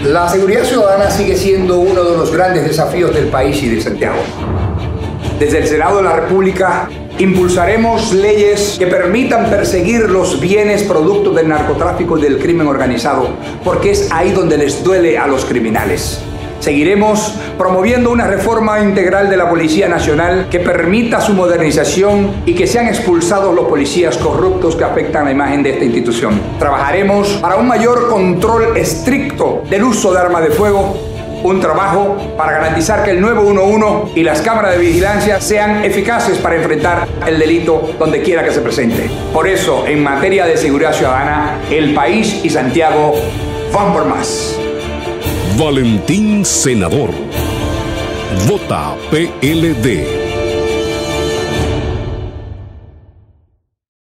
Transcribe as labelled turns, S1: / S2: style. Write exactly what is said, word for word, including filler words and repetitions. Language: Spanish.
S1: La seguridad ciudadana sigue siendo uno de los grandes desafíos del país y de Santiago. Desde el Senado de la República impulsaremos leyes que permitan perseguir los bienes producto del narcotráfico y del crimen organizado, porque es ahí donde les duele a los criminales. Seguiremos promoviendo una reforma integral de la Policía Nacional que permita su modernización y que sean expulsados los policías corruptos que afectan la imagen de esta institución. Trabajaremos para un mayor control estricto del uso de armas de fuego, un trabajo para garantizar que el nueve uno uno y las cámaras de vigilancia sean eficaces para enfrentar el delito donde quiera que se presente. Por eso, en materia de seguridad ciudadana, el país y Santiago van por más.
S2: Valentín Senador. Vota P L D.